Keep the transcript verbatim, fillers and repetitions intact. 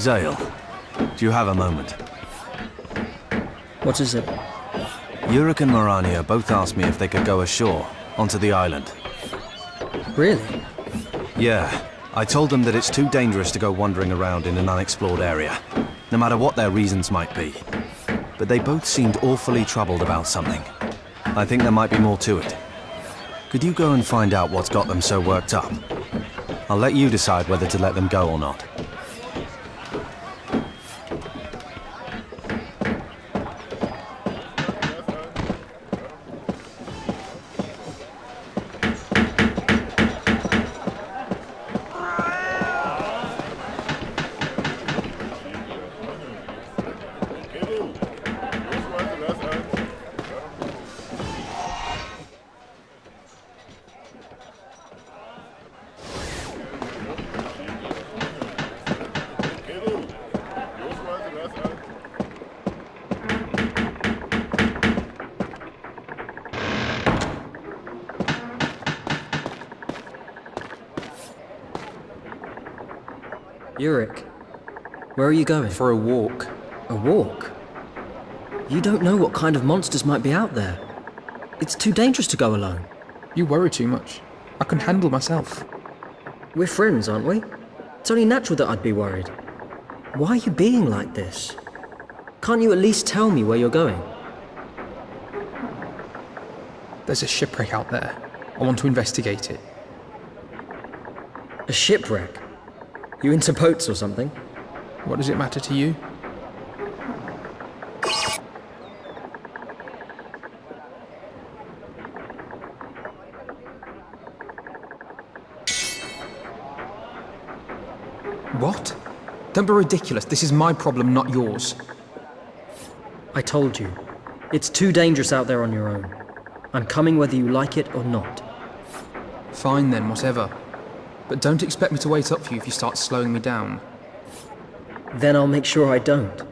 Zale, do you have a moment? What is it? Yurik and Marania both asked me if they could go ashore, onto the island. Really? Yeah. I told them that it's too dangerous to go wandering around in an unexplored area, no matter what their reasons might be. But they both seemed awfully troubled about something. I think there might be more to it. Could you go and find out what's got them so worked up? I'll let you decide whether to let them go or not. Yurik, where are you going? For a walk. A walk? You don't know what kind of monsters might be out there. It's too dangerous to go alone. You worry too much. I can handle myself. We're friends, aren't we? It's only natural that I'd be worried. Why are you being like this? Can't you at least tell me where you're going? There's a shipwreck out there. I want to investigate it. A shipwreck? You into boats or something? What does it matter to you? What? Don't be ridiculous. This is my problem, not yours. I told you. It's too dangerous out there on your own. I'm coming whether you like it or not. Fine then, whatever. But don't expect me to wait up for you if you start slowing me down. Then I'll make sure I don't.